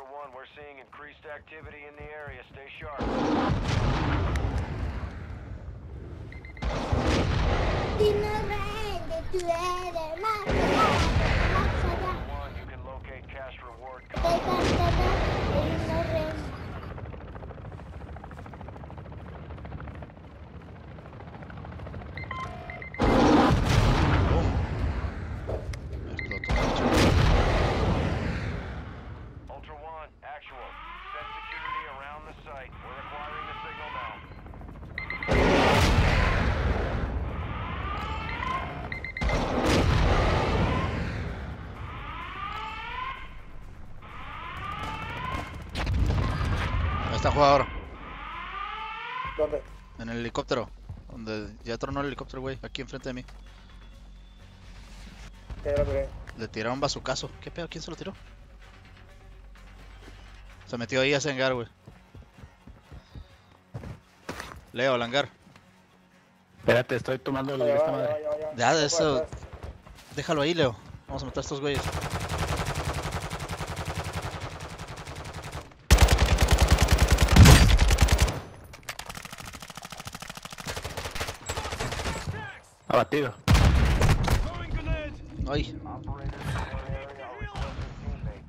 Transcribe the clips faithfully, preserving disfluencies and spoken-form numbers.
One, we're seeing increased activity in the area. Stay sharp. One, you can locate cash reward. Ultra One, actual. Send security around the site. We're acquiring the signal now. Ahí está jugador. ¿Dónde? En el helicóptero. Donde ya tronó el helicóptero, güey. Aquí enfrente de mí. Ya lo miré. Le tiraron bazucazo. ¿Qué pedo? ¿Quién se lo tiró? Se metió ahí a ese hangar, güey. Leo, al hangar. Espérate, estoy tomando el, Ya, esta ya, madre. ya, ya, ya. Ya, de Voy eso. atrás. Déjalo ahí, Leo. Vamos a matar a estos güeyes. Abatido. Ay, Operators in your area are requesting teammates.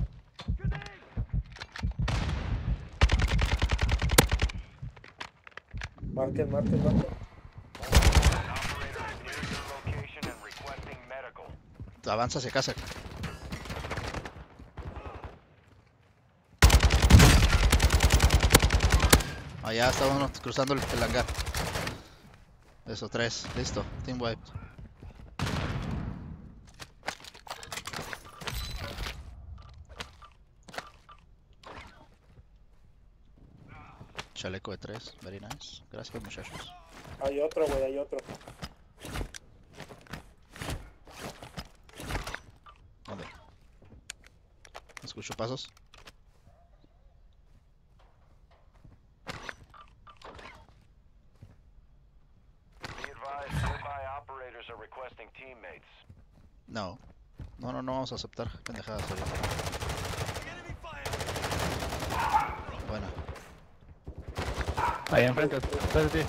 Marquen, marquen, marquen. An operator is near your location and requesting medical. avanza hacia casa. Allá está uno cruzando el, el hangar. Eso, tres. Listo. Team wipe. Chaleco de tres. Very nice. Gracias, muchachos. Hay otro, güey, hay otro. ¿Dónde? Escucho pasos. Be advised, nearby operators are requesting teammates. No. No, no, no vamos a aceptar pendejadas ahorita. Buena. Ahí enfrente, atrás de ti.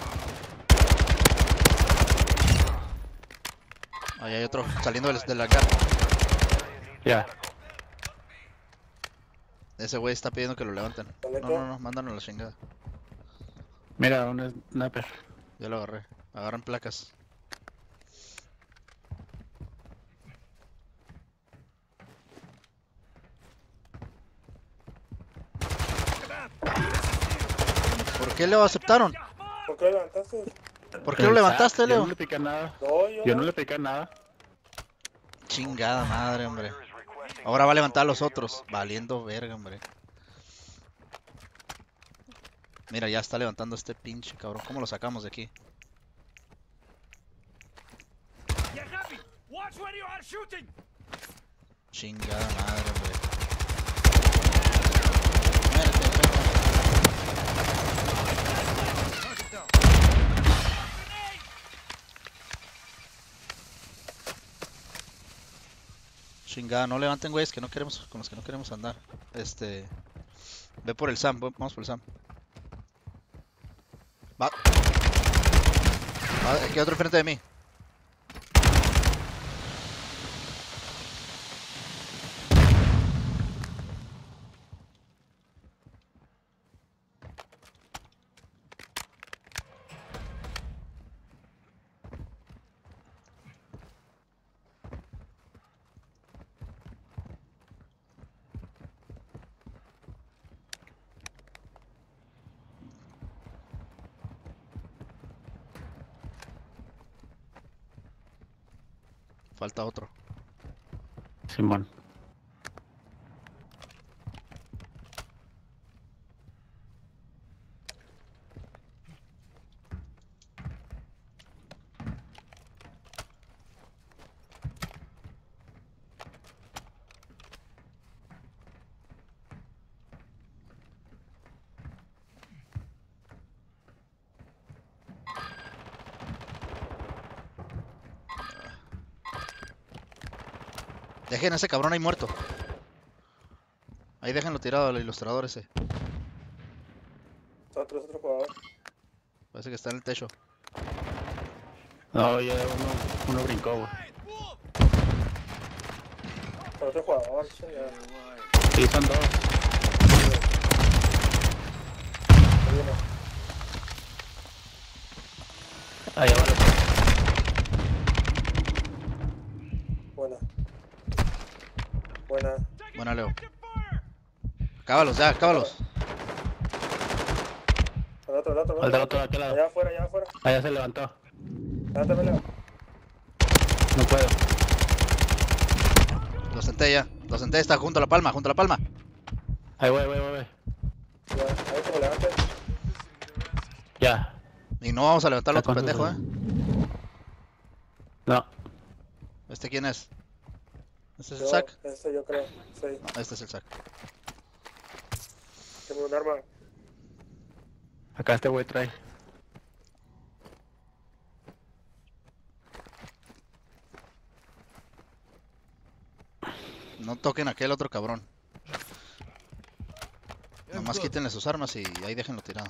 Ahí hay otro saliendo del, del hangar. Ya. Ese güey está pidiendo que lo levanten. No, no, no, mándanos a la chingada. Mira, un sniper. Ya lo agarré. Agarran placas. ¿Por qué lo aceptaron? ¿Por qué lo levantaste? ¿Por qué lo levantaste, Yo Leo? no le piqué nada. No, yo, Yo no le piqué nada. Chingada madre, hombre. Ahora va a levantar a los otros. Valiendo verga, hombre. Mira, ya está levantando este pinche cabrón. ¿Cómo lo sacamos de aquí? Chingada madre, hombre. Muérete, perro. Chingada, no levanten, güeyes, que no queremos, con los que no queremos andar. Este, ve por el Sam, ve- vamos por el Sam. Va. Va, aquí hay otro enfrente de mí. Falta otro. Simón. Dejen a ese cabrón ahí muerto. Ahí déjenlo tirado al ilustrador ese. Otro, es otro jugador. Parece que está en el techo. No, ya uno, uno brincó, güey. Otro jugador, chingada. Sí, son dos. Ahí viene. Allá va la... Buena. Buena. Buena, Leo. Cábalos, ya, cábalos. El otro, el otro, el Al otro. del otro, de aquel lado. Allá afuera, allá afuera. Allá se levantó. Levántate, Leo. No puedo. Lo senté ya. Lo senté, está junto a la palma, junto a la palma. Ahí voy, voy, voy, voy. Ya, ahí como levante. Ya. Y no vamos a levantar al otro ¿Cuántos pendejo, eh. son? No. ¿Este quién es? ¿Este es el Yo, sac? Este yo creo. Sí. No, este es el sac. Tengo un arma. Acá este güey trae. No toquen a aquel otro cabrón. Nomás quítenle sus armas y ahí déjenlo tirado.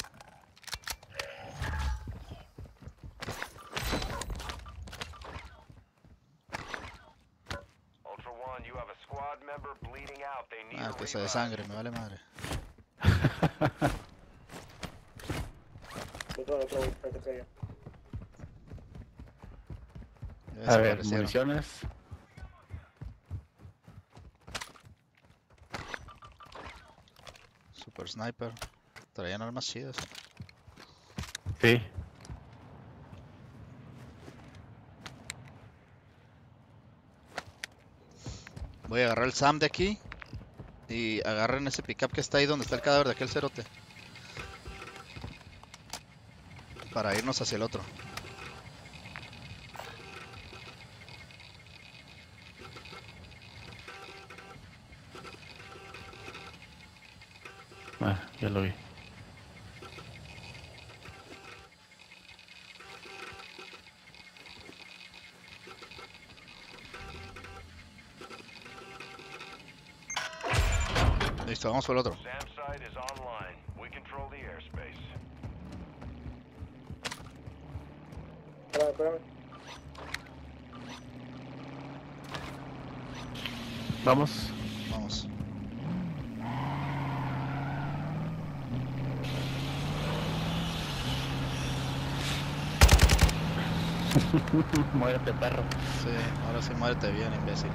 Ultra One, you have a squad member bleeding out. They need Ah, a que se revive. desangre, me vale madre. Otro, otro, güey, para que traiga. Ya A ver, desaparecieron. municiones. Super Sniper. Traían armas chidas. Sí. Voy a agarrar el Sam de aquí. Y agarren ese pickup que está ahí donde está el cadáver de aquel cerote. Para irnos hacia el otro. Ah, ya lo vi. Listo, vamos por el otro. SAM site is online. We control the airspace. Espérame, espérame. Vamos. Vamos. Muérete, perro. Sí, ahora sí muérete bien, imbécil.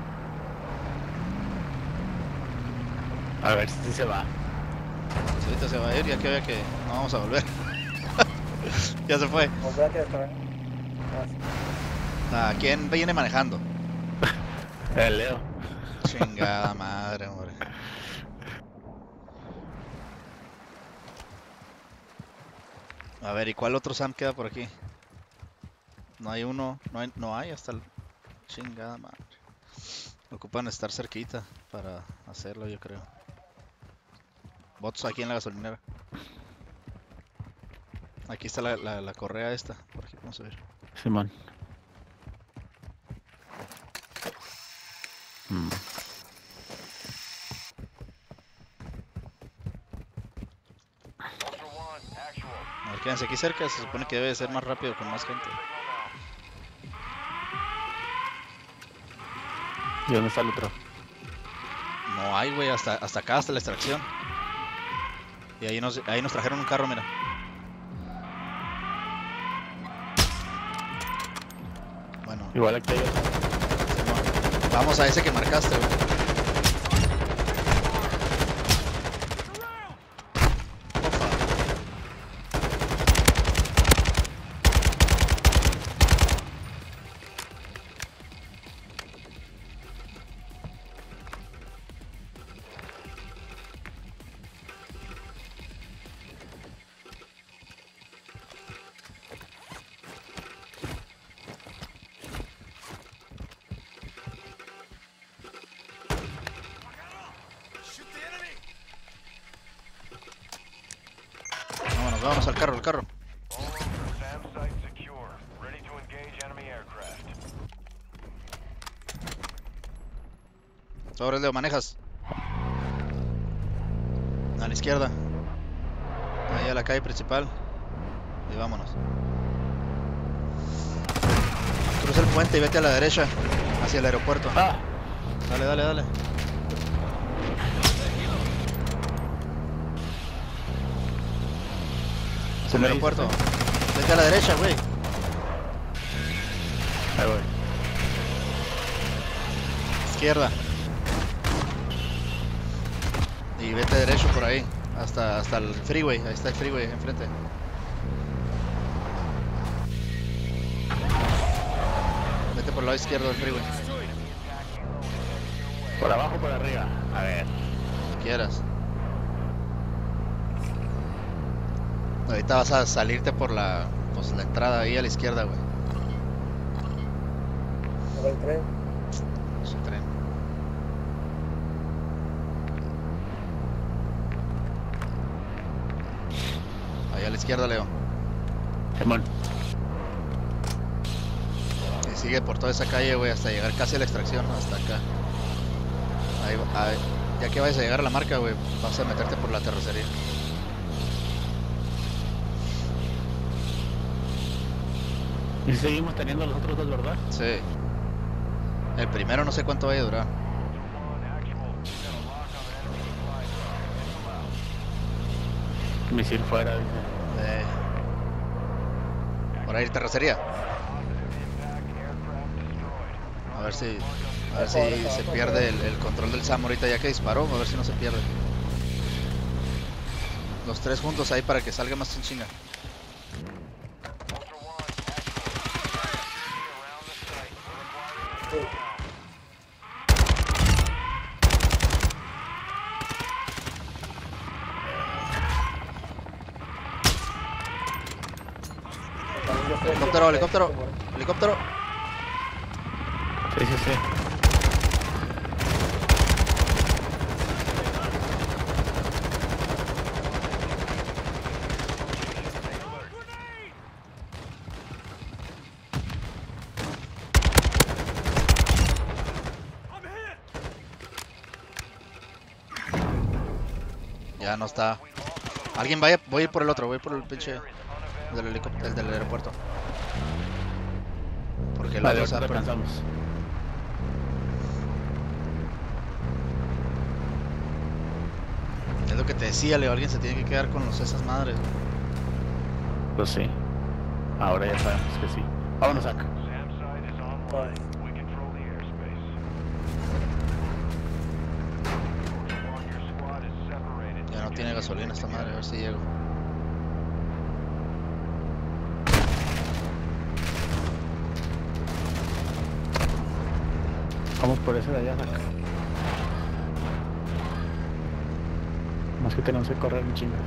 A ver si se va. Pues ahorita se va a ir, ya que vea que no vamos a volver. Ya se fue. Como vea que está. Ah, Ah, ¿quién viene manejando? El Leo. Chingada madre, hombre. A ver, ¿y cuál otro Sam queda por aquí? No hay uno, no hay, no hay hasta el... Chingada madre. Ocupan estar cerquita para hacerlo, yo creo. Bots aquí en la gasolinera. Aquí está la, la, la correa esta. Por aquí vamos a ver. Simón. Mm. Ultra One, actual. A ver, quédense aquí cerca. Se supone que debe de ser más rápido con más gente. ¿Y dónde está el otro? No hay, güey. Hasta, hasta acá, hasta la extracción. Y ahí nos, ahí nos trajeron un carro, mira. Bueno, Igual aquí hay otro. Simón, vamos a ese que marcaste, güey. Opa. Vámonos, vámonos al carro, al carro. All over, SAM site secure. Ready to engage enemy aircraft. Sobre Leo, manejas. la izquierda. Ahí a la calle principal. Y vámonos. Cruza el puente y vete a la derecha. Hacia el aeropuerto. Ah, Dale, dale, dale. Hacia el me aeropuerto. dices, Vete a la derecha, güey. ahí voy. Izquierda. Y vete derecho por ahí. Hasta, hasta el freeway. Ahí está el freeway enfrente. Vete por el lado izquierdo del freeway. Por abajo o por arriba. A ver. Como quieras. Ahorita vas a salirte por la, pues, la entrada ahí a la izquierda, güey. A ver el tren. Ese tren. Ahí a la izquierda, Leo. Simón. Y sigue por toda esa calle, güey, hasta llegar casi a la extracción, hasta acá. Ahí, va- ahí- ya que vayas a llegar a la marca, güey, vas a meterte por la terracería. Y seguimos teniendo los otros dos, ¿verdad? Sí. El primero no sé cuánto vaya a durar. Misil fuera, dice. Eh, por ahí terracería. A ver si, a ver si se pierde el, el control del Sam ahorita ya que disparó, a ver si no se pierde. Los tres juntos ahí para que salga más en chinga. Sí. También yo estoy aquí. Helicóptero, helicóptero, helicóptero. Sí, sí, sí. Ya no está. Alguien vaya, voy a ir por el otro, voy por el pinche del helicóptero, el del aeropuerto. Porque el Vale, otro se va a ahorita perder. alcanzamos. Es lo que te decía, Leo, alguien se tiene que quedar con los, esas madres. güey. Pues sí. Ahora ya sabemos que sí. Vámonos acá. SAM site is online. We control the airspace. Ultra One, your squad is separated. Ya no tiene gasolina esta madre, a ver si llego. Vamos por ese de allá, acá. Más que tenemos que correr un chingo.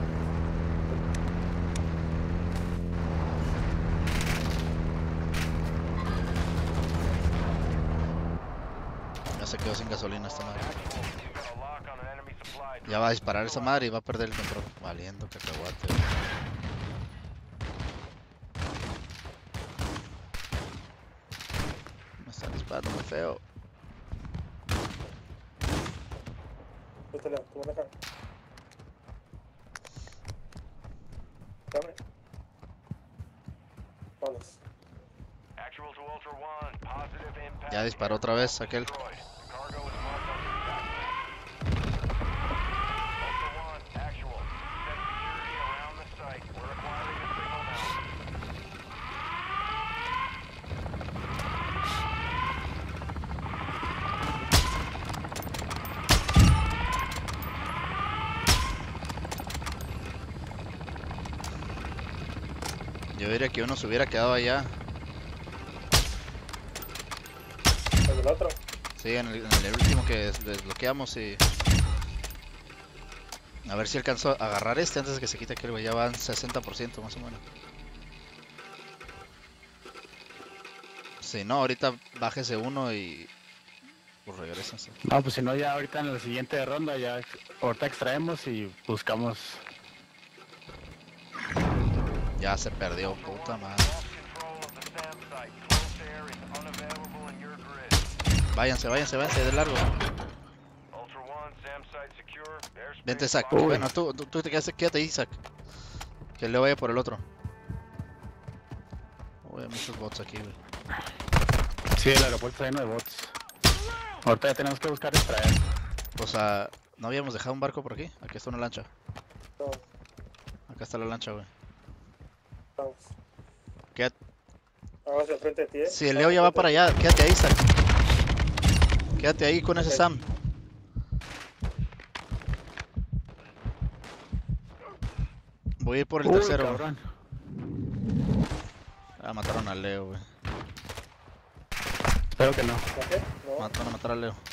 Ya se quedó sin gasolina esta madre. You've got a lock on an enemy supply drop. Ya va a disparar esa madre y va a perder el control. Valiendo cacahuate. güey. Me están disparando muy feo. Este lado, tú ven acá. Dame. Vamos. Actual to Ultra One, positive impact. Ya disparó otra vez aquel. Destroyed. Cargo is marked on the impact map. Ultra One, actual. Set security around the site. We're acquiring the signal now. Yo diría que uno se hubiera quedado allá. ¿El del otro? Sí, en el, en el último que des- desbloqueamos y... A ver si alcanzo a agarrar este antes de que se quite aquel, güey. Ya van sesenta por ciento más o menos. Si no, ahorita bájese uno y... Pues regresense. No, pues si no, ya ahorita en la siguiente ronda ya ex- ahorita extraemos y buscamos. Ya se perdió, puta madre. Lost control of the SAM site. Close air is unavailable in your grid. Váyanse, váyanse, váyanse de largo. Ultra One, SAM SAM site secure. Airspace Vente, Isaac. locked. Bueno, tú, tú, tú te quedaste, quédate ahí, Isaac. Que Leo vaya por el otro. Uy, hay muchos bots aquí, güey. Sí, el aeropuerto está lleno de bots. Ahorita ya tenemos que buscar extraer. O sea, ¿no habíamos dejado un barco por aquí? Aquí está una lancha. No, Acá está la lancha, güey. vamos. Quédate. Vamos al frente de ti, eh. Si el Leo ya va para allá, quédate ahí, Isaac. Quédate ahí con ese Ok. Sam. Voy a ir por el Uy, tercero. cabrón. Ah, mataron al Leo, güey. Espero que no. ¿No qué? No. Mataron a matar al Leo.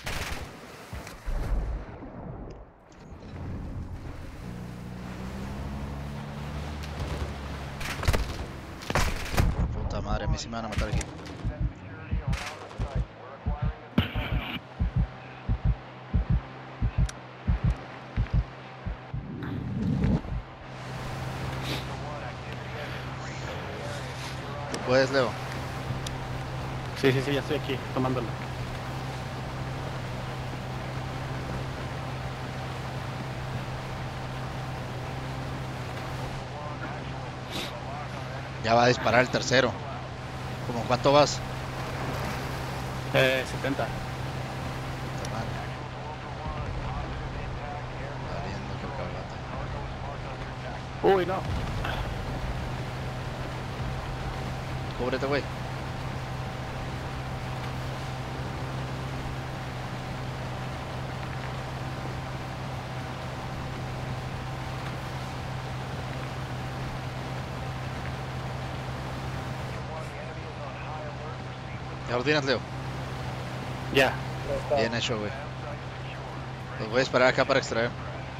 Puta madre, a mí sí me van a matar aquí. Security around the site. We're acquiring a signal now. Ultra One, activity has increased in the area. ¿Tú puedes, Leo? Sí, sí, sí, ya estoy aquí, tomándolo. Ya va a disparar el tercero. ¿Cómo cuánto vas? Eh, setenta. Puta madre. Valiendo que cabrón. Uy, no. Cúbrete, güey. ¿Ya lo tienes, Leo? Ya. Ya está. Bien hecho, güey. Los voy a esperar acá para extraer.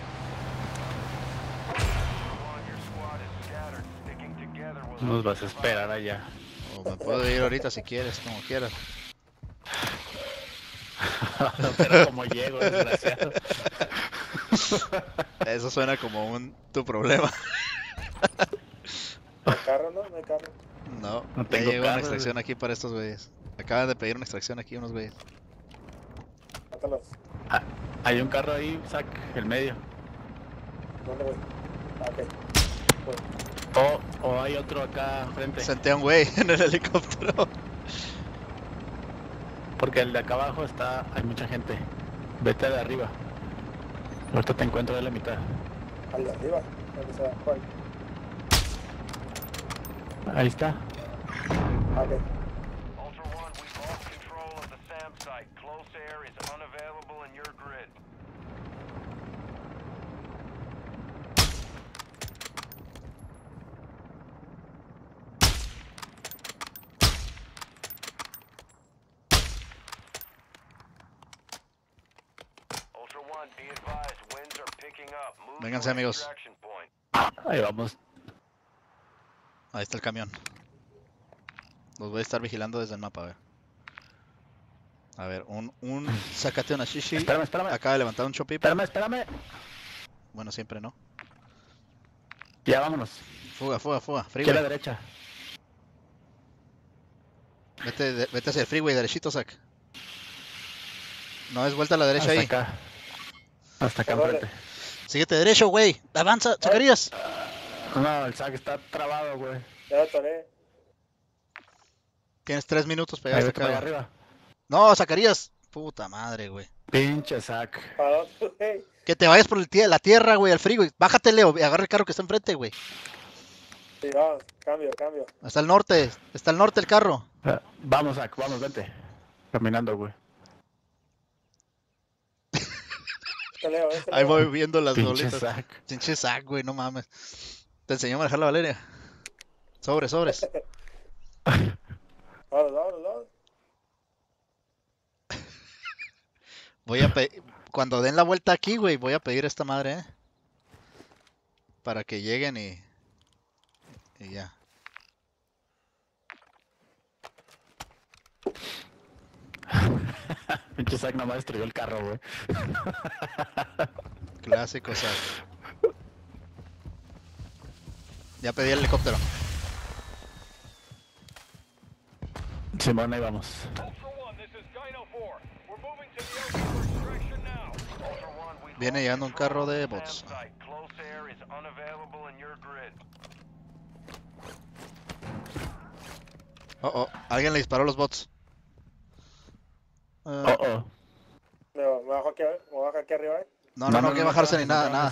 Nos vas a esperar allá. O me puedo ir ahorita si quieres, como quieras. Pero como llego, desgraciado. Eso suena como un tu problema. ¿No hay carro, no? No hay carro. No, No ya tengo llegó una carro, extracción aquí para estos güeyes. Acaban de pedir una extracción aquí unos güeyes. Mátalos. Ah, hay un carro ahí, Zach, el medio. ¿Dónde voy? Ah, ok. Voy. O, o hay otro acá frente. Senté a un güey en el helicóptero. Porque el de acá abajo está, hay mucha gente. Vete de arriba. Ahorita te encuentro de la mitad. Al de arriba. ¿Dónde se va? ¿Cuál? Ahí está. Ah, ok. Ultra One, we've lost control of the SAM site. Close air is unavailable in your grid. Ultra One, be advised, winds are picking up. Move Vénganse, to an amigos. extraction point. Ahí vamos. Ahí está el camión. Los voy a estar vigilando desde el mapa, a ver. A ver, un, un sácate una shishi. Espérame, espérame. Acaba de levantar un chopipo. Espérame, espérame. Bueno, siempre no. Ya vámonos. Fuga, fuga, fuga. Aquí a la Freeway. derecha. Vete, de- vete hacia el freeway, derechito, Zac. No es vuelta a la derecha Hasta ahí. acá. Hasta acá ¿Dónde? enfrente. Síguete derecho, güey. Avanza, Zacarías. No, el Zach está trabado, güey. Ya lo atoré. Tienes tres minutos para Ahí llegar vete para allá hasta acá. arriba. No, Zacarías. Puta madre, güey. Pinche Zach. ¿Para dónde, güey? Que te vayas por el tie- la tierra, güey, al freeway. Bájate, Leo. y Agarra el carro que está enfrente, güey. Sí, vamos. Cambio, cambio. Está al norte. Está al norte el carro. Ah, Vamos, Zach, vamos, vente. Caminando, güey. Este Leo, este Ahí Leo. voy viendo las Pinche bolitas. Zach. Pinche Zac, güey, no mames. Te enseñó a manejar la Valeria. Sobres, sobres. Vámonos, vámonos, vámonos. Voy a pedir. Cuando den la vuelta aquí, güey, voy a pedir esta madre, ¿eh? Para que lleguen y. Y ya. Pinche Zach nomás destruyó el carro, güey. Clásico, Zac. Ya pedí el helicóptero. Simón, ahí vamos. Ultra One, this is Dino four. We're moving to the ocean for extraction now. Ultra One, we Viene llegando un carro de bots. Site. Close air is unavailable in your grid. Oh, oh, alguien le disparó a los bots. Eh, Oh, oh. Me, me bajo aquí, me bajo aquí arriba, ¿eh? no, no, No, no, no, que no bajarse ni trabajes, nada, no nada.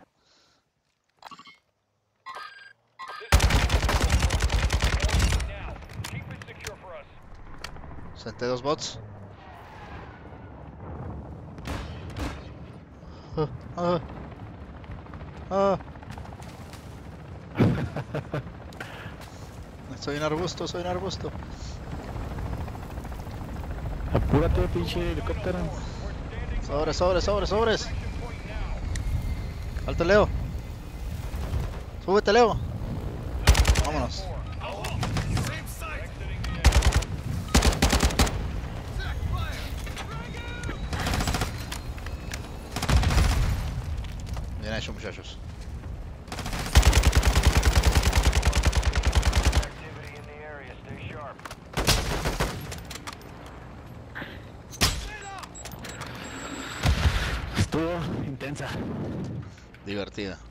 Now, keep it secure for us. Senté dos bots. Ah, ah, ah. Soy un arbusto, soy un arbusto. Apúrate, pinche helicóptero. Sobres, sobres, sobres, sobres. Alto, Leo. Súbete, Leo. Vámonos. Bien hecho, muchachos. Activity in the area. Stay sharp. Estuvo intensa. Divertida.